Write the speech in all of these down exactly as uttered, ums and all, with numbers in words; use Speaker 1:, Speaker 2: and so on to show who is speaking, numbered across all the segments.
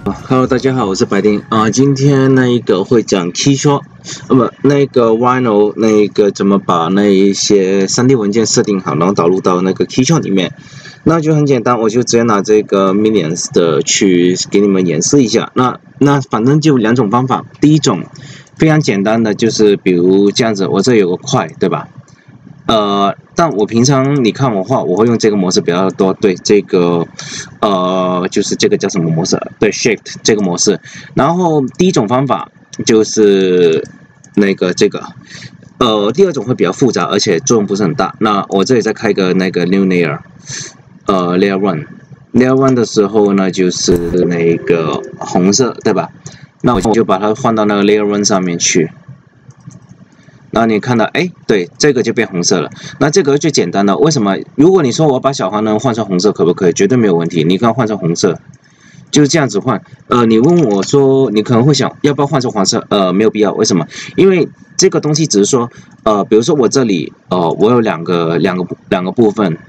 Speaker 1: Hello， 大家好，我是白丁啊、呃。今天那一个会讲 Keyshot， 呃不，那个 Rhino 那个怎么把那一些 三 D 文件设定好，然后导入到那个 Keyshot 里面。那就很简单，我就直接拿这个 Minions 的去给你们演示一下。那那反正就两种方法，第一种非常简单的就是比如这样子，我这有个块，对吧？呃，但我平常你看我画，我会用这个模式比较多。对，这个，呃，就是这个叫什么模式？对 ，Shift 这个模式。然后第一种方法就是那个这个，呃，第二种会比较复杂，而且作用不是很大。那我这里再开个那个 New Layer， 呃 ，Layer One，Layer One 的时候呢，就是那个红色，对吧？那我就把它换到那个 Layer One 上面去。然后你看到，哎，对，这个就变红色了。那这个最简单的，为什么？如果你说我把小黄人换成红色，可不可以？绝对没有问题。你看换成红色，就是这样子换。呃，你问我说，你可能会想，要不要换成黄色？呃，没有必要。为什么？因为这个东西只是说，呃，比如说我这里，呃，我有两个两个两个部分。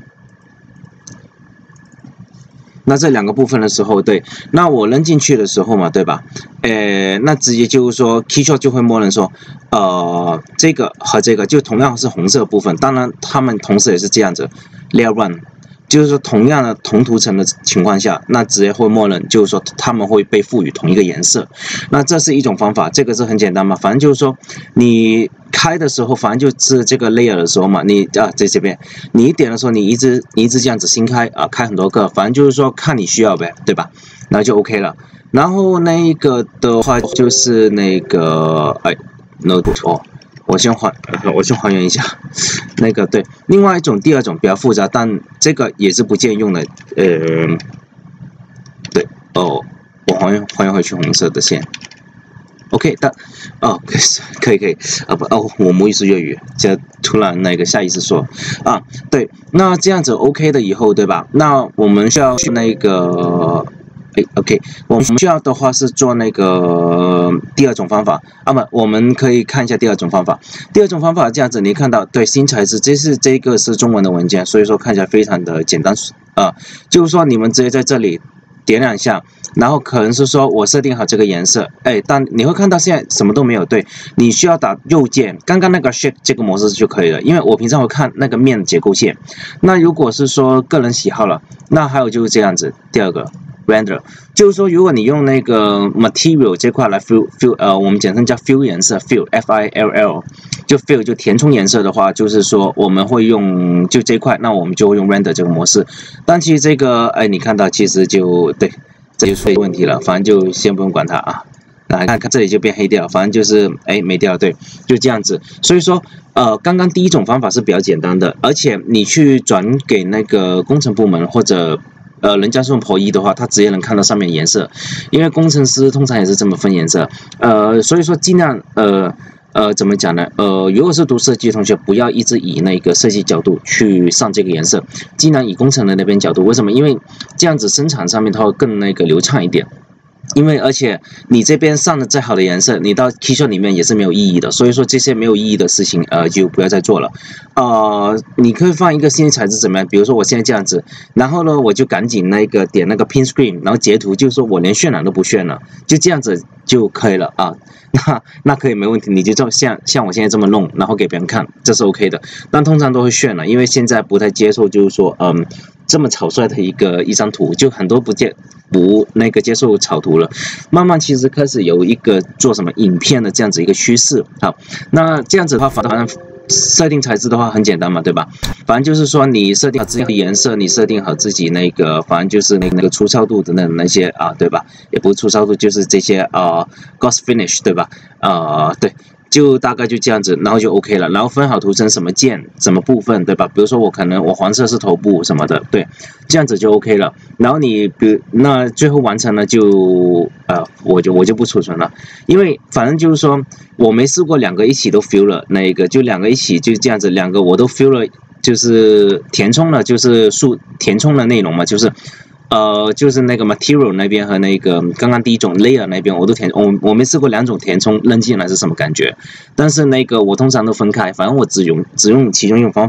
Speaker 1: 那这两个部分的时候，对，那我扔进去的时候嘛，对吧？呃，那直接就是说 ，Keyshot 就会默认说，呃，这个和这个就同样是红色部分，当然他们同时也是这样子 ，Layer One， 就是说同样的同图层的情况下，那直接会默认就是说他们会被赋予同一个颜色。那这是一种方法，这个是很简单嘛，反正就是说你开的时候，反正就是这个 layer 的时候嘛，你啊在这边，你一点的时候，你一直你一直这样子新开啊，开很多个，反正就是说看你需要呗，对吧？那就 OK 了。然后那个的话就是那个哎 ，no 错，我先还我先还原一下，那个对，另外一种第二种比较复杂，但这个也是不建议用的，呃，对哦，我还原还原回去红色的线。OK， 但哦，可以可以啊不哦，我母语是粤语，就突然那个下意识说啊，对，那这样子 OK 的以后，对吧？那我们需要去那个，哎 ，OK， 我们需要的话是做那个第二种方法啊不，我们可以看一下第二种方法。第二种方法这样子，你看到对新材质，这是这个是中文的文件，所以说看起来非常的简单啊，就是说你们直接在这里点两下。然后可能是说我设定好这个颜色，哎，但你会看到现在什么都没有，对，你需要打右键，刚刚那个 Shift 这个模式就可以了，因为我平常会看那个面结构线。那如果是说个人喜好了，那还有就是这样子，第二个 Render， 就是说如果你用那个 Material 这块来 fill fill 呃，我们简称叫 fill 颜色 fill F I L L， 就 fill 就填充颜色的话，就是说我们会用就这块，那我们就会用 Render 这个模式。但其实这个哎，你看到其实就对。这就出问题了，反正就先不用管它啊。来看看这里就变黑掉，反正就是哎没掉，对，就这样子。所以说呃，刚刚第一种方法是比较简单的，而且你去转给那个工程部门或者呃人家是用 P O E 的话，他直接能看到上面颜色，因为工程师通常也是这么分颜色。呃，所以说尽量呃。呃，怎么讲呢？呃，如果是读设计的同学，不要一直以那个设计角度去上这个颜色，尽量以工程的那边角度。为什么？因为这样子生产上面它会更那个流畅一点。因为而且你这边上的再好的颜色，你到 Keyshot 里面也是没有意义的。所以说这些没有意义的事情，呃，就不要再做了。呃，你可以放一个新的材质怎么样？比如说我现在这样子，然后呢，我就赶紧那个点那个 Pin Screen， 然后截图，就是说我连渲染都不渲了，就这样子就可以了啊。那那可以没问题，你就这像像我现在这么弄，然后给别人看，这是 OK 的。但通常都会渲了，因为现在不太接受，就是说，嗯，这么草率的一个一张图，就很多不接不那个接受草图了。慢慢其实开始有一个做什么影片的这样子一个趋势。好，那这样子的话，反正设定材质的话很简单嘛，对吧？反正就是说你设定好自己的颜色，你设定好自己那个，反正就是那个那个粗糙度等等那些啊，对吧？也不是粗糙度，就是这些啊 ，gloss finish， 对吧？啊，对。就大概就这样子，然后就 OK 了，然后分好图层什么键什么部分，对吧？比如说我可能我黄色是头部什么的，对，这样子就 OK 了。然后你比如那最后完成了就呃，我就我就不储存了，因为反正就是说我没试过两个一起都 fill 了，那一个就两个一起就这样子，两个我都 fill 了，就是填充了，就是数填充了内容嘛，就是。呃，就是那个 material 那边和那个刚刚第一种 layer 那边，我都填，我我没试过两种填充扔进来是什么感觉，但是那个我通常都分开，反正我只用只用其中一种方法，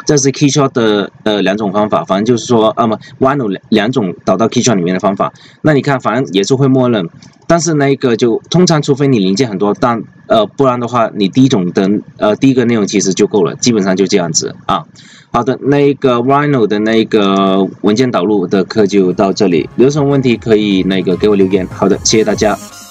Speaker 1: 这是 Keyshot 的呃两种方法，反正就是说，啊么 Rhino 两种导到 Keyshot 里面的方法。那你看，反正也是会默认，但是那个就通常除非你零件很多，但呃不然的话，你第一种的呃第一个内容其实就够了，基本上就这样子啊。好的，那个 Rhino 的那个文件导入的课就到这里，有什么问题可以那个给我留言。好的，谢谢大家。